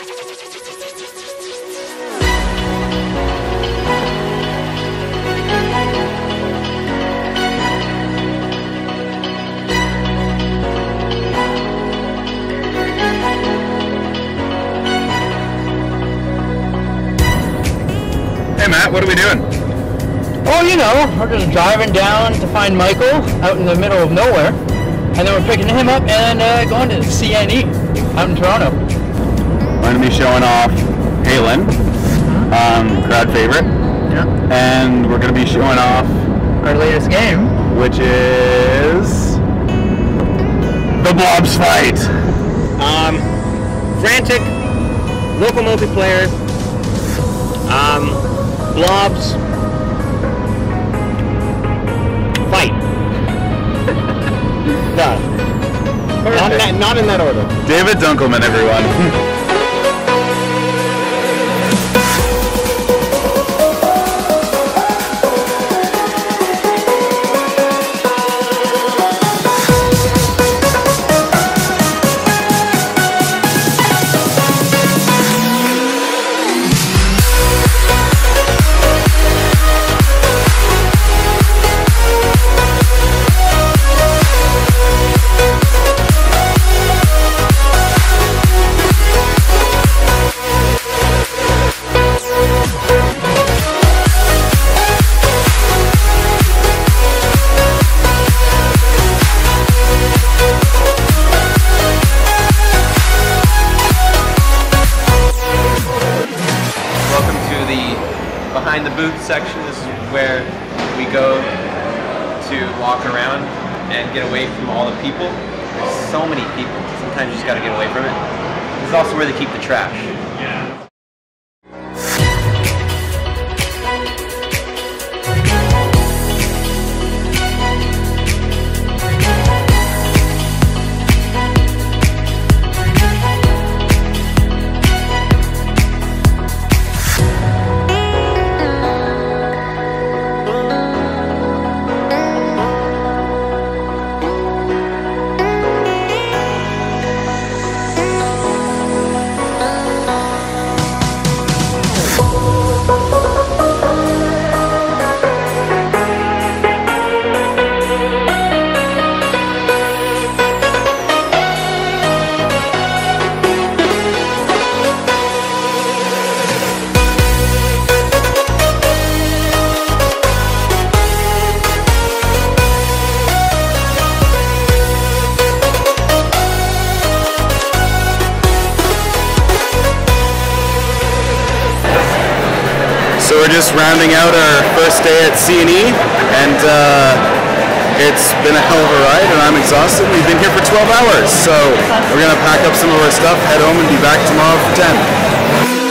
Hey Matt, what are we doing? Oh, you know, we're just driving down to find Michael out in the middle of nowhere, and then we're picking him up and going to CNE out in Toronto. We're going to be showing off Halen, crowd favorite, Yeah. and we're going to be showing off Our latest game, which is the Blobs Fight. Frantic, local multiplayer, Blobs Fight. Done. Not in that order. David Dunkelman, everyone. Behind the booth section, this is where we go to walk around and get away from all the people. There's so many people, sometimes you just gotta get away from it. This is also where they keep the trash. So we're just rounding out our first day at CNE, and it's been a hell of a ride, and I'm exhausted. We've been here for 12 hours, so we're going to pack up some of our stuff, head home, and be back tomorrow for 10.